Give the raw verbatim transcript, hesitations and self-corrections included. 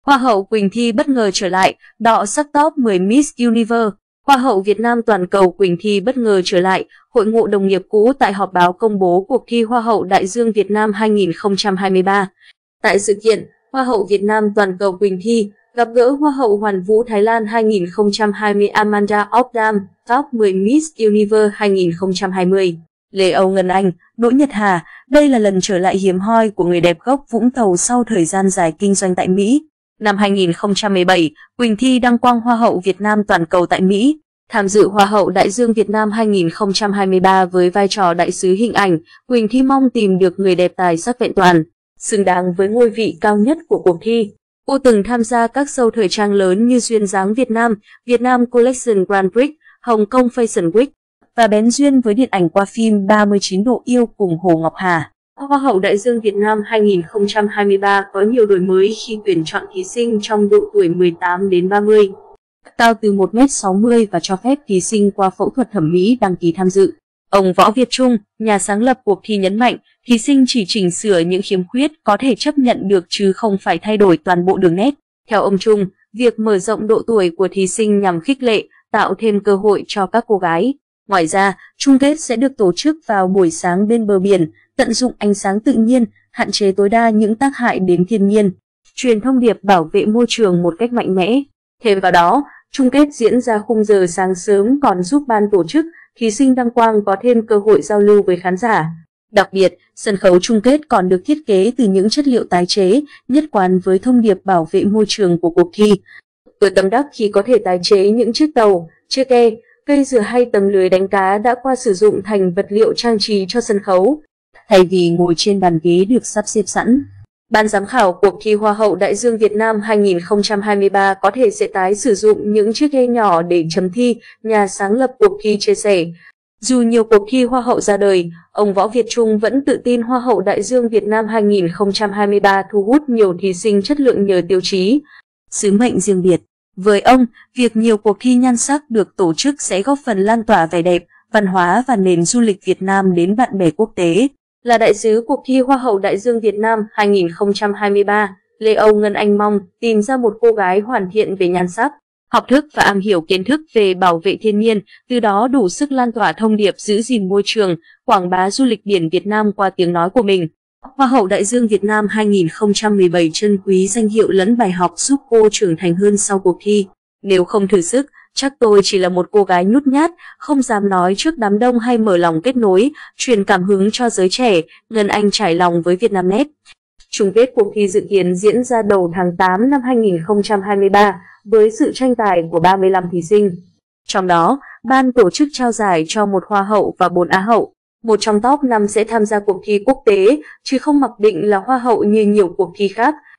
Hoa hậu Quỳnh Thi bất ngờ trở lại, đọ sắc top mười Miss Universe. Hoa hậu Việt Nam toàn cầu Quỳnh Thi bất ngờ trở lại, hội ngộ đồng nghiệp cũ tại họp báo công bố cuộc thi Hoa hậu Đại dương Việt Nam hai nghìn không trăm hai mươi ba. Tại sự kiện, Hoa hậu Việt Nam toàn cầu Quỳnh Thi gặp gỡ Hoa hậu Hoàn vũ Thái Lan hai nghìn không trăm hai mươi Amanda Opdam, top mười Miss Universe hai nghìn không trăm hai mươi. Lê Âu Ngân Anh, Đỗ Nhật Hà, đây là lần trở lại hiếm hoi của người đẹp gốc Vũng Tàu sau thời gian dài kinh doanh tại Mỹ. Năm hai nghìn không trăm mười bảy, Quỳnh Thi đăng quang Hoa hậu Việt Nam toàn cầu tại Mỹ. Tham dự Hoa hậu Đại dương Việt Nam hai nghìn không trăm hai mươi ba với vai trò đại sứ hình ảnh, Quỳnh Thi mong tìm được người đẹp tài sắc vẹn toàn, xứng đáng với ngôi vị cao nhất của cuộc thi. Cô từng tham gia các show thời trang lớn như Duyên dáng Việt Nam, Việt Nam Collection Grand Prix, Hồng Kông Fashion Week và bén duyên với điện ảnh qua phim ba mươi chín độ yêu cùng Hồ Ngọc Hà. Hoa hậu Đại dương Việt Nam hai nghìn không trăm hai mươi ba có nhiều đổi mới khi tuyển chọn thí sinh trong độ tuổi mười tám đến ba mươi. Cao từ một mét sáu mươi và cho phép thí sinh qua phẫu thuật thẩm mỹ đăng ký tham dự. Ông Võ Việt Trung, nhà sáng lập cuộc thi nhấn mạnh, thí sinh chỉ chỉnh sửa những khiếm khuyết có thể chấp nhận được chứ không phải thay đổi toàn bộ đường nét. Theo ông Trung, việc mở rộng độ tuổi của thí sinh nhằm khích lệ, tạo thêm cơ hội cho các cô gái. Ngoài ra, chung kết sẽ được tổ chức vào buổi sáng bên bờ biển, tận dụng ánh sáng tự nhiên, hạn chế tối đa những tác hại đến thiên nhiên, truyền thông điệp bảo vệ môi trường một cách mạnh mẽ. Thêm vào đó, chung kết diễn ra khung giờ sáng sớm còn giúp ban tổ chức, thí sinh đăng quang có thêm cơ hội giao lưu với khán giả. Đặc biệt, sân khấu chung kết còn được thiết kế từ những chất liệu tái chế, nhất quán với thông điệp bảo vệ môi trường của cuộc thi. Tôi tâm đắc khi có thể tái chế những chiếc tàu, chiếc ghe, cây dừa hay tấm lưới đánh cá đã qua sử dụng thành vật liệu trang trí cho sân khấu, thay vì ngồi trên bàn ghế được sắp xếp sẵn. Ban giám khảo cuộc thi Hoa hậu Đại dương Việt Nam hai nghìn không trăm hai mươi ba có thể sẽ tái sử dụng những chiếc ghe nhỏ để chấm thi, nhà sáng lập cuộc thi chia sẻ. Dù nhiều cuộc thi Hoa hậu ra đời, ông Võ Việt Trung vẫn tự tin Hoa hậu Đại dương Việt Nam hai nghìn không trăm hai mươi ba thu hút nhiều thí sinh chất lượng nhờ tiêu chí, sứ mệnh riêng biệt. Với ông, việc nhiều cuộc thi nhan sắc được tổ chức sẽ góp phần lan tỏa vẻ đẹp, văn hóa và nền du lịch Việt Nam đến bạn bè quốc tế. Là đại sứ cuộc thi Hoa hậu Đại dương Việt Nam hai nghìn không trăm hai mươi ba, Lê Âu Ngân Anh mong tìm ra một cô gái hoàn thiện về nhan sắc, học thức và am hiểu kiến thức về bảo vệ thiên nhiên, từ đó đủ sức lan tỏa thông điệp giữ gìn môi trường, quảng bá du lịch biển Việt Nam qua tiếng nói của mình. Hoa hậu Đại dương Việt Nam hai nghìn không trăm mười bảy trân quý danh hiệu lẫn bài học giúp cô trưởng thành hơn sau cuộc thi. Nếu không thử sức, chắc tôi chỉ là một cô gái nhút nhát, không dám nói trước đám đông hay mở lòng kết nối, truyền cảm hứng cho giới trẻ, Ngân Anh trải lòng với Vietnamnet. Chung kết cuộc thi dự kiến diễn ra đầu tháng tám năm hai nghìn không trăm hai mươi ba với sự tranh tài của ba mươi lăm thí sinh. Trong đó, ban tổ chức trao giải cho một Hoa hậu và bốn Á hậu. Một trong top năm sẽ tham gia cuộc thi quốc tế, chứ không mặc định là Hoa hậu như nhiều cuộc thi khác.